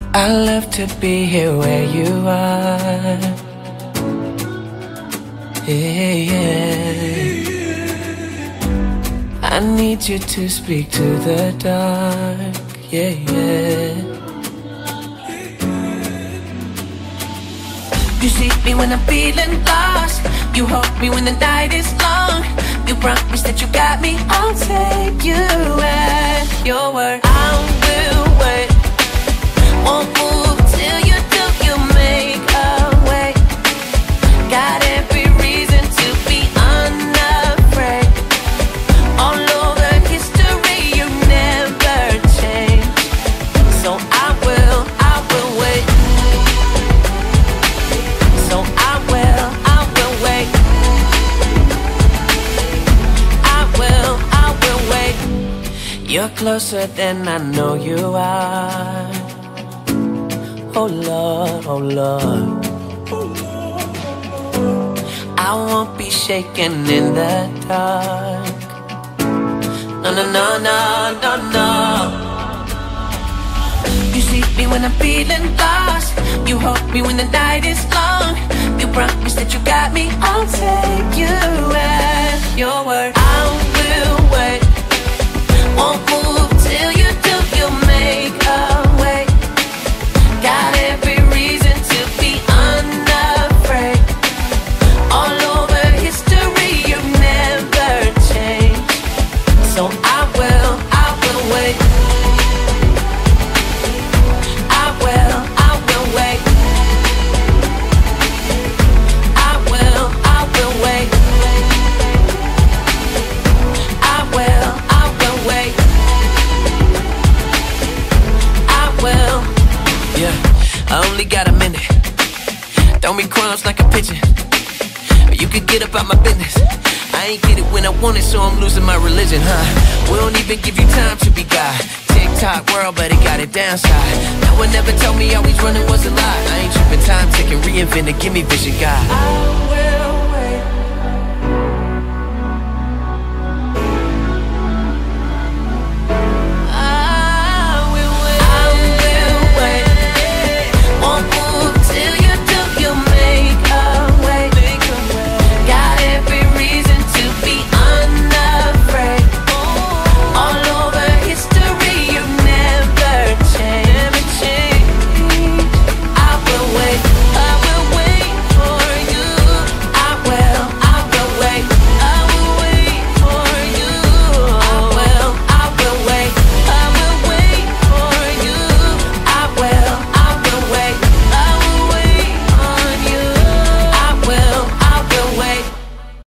I love to be here where you are. Yeah. I need you to speak to the dark. Yeah. You see me when I'm feeling lost. You hold me when the night is long. You promise that you got me. I'll take you at your word. I will wait. Won't move till you do. You make a way. Got every reason to be unafraid. All over history, you never change. So I will wait. So I will wait. I will wait. You're closer than I know you are. Oh Lord, oh Lord. I won't be shaken in the dark. No, no, no, no, no, no. You see me when I'm feeling lost. You hold me when the night is long. You promise that you got me. I'll take you at your word. I will wait. Won't move till you do. You make a way. Got every reason to be unafraid. All over history, you never change. So I will wait. I will wait. I will wait. I will wait. I will. Yeah, I only got a minute. Throw me crumbs like a pigeon. You could get up out my business. I ain't get it when I want it, so I'm losing my religion, huh? We don't even give you time to be God. TikTok world, but it got it downside. No one ever told me always running was a lie. I ain't tripping, time taking, reinventing, give me vision, God.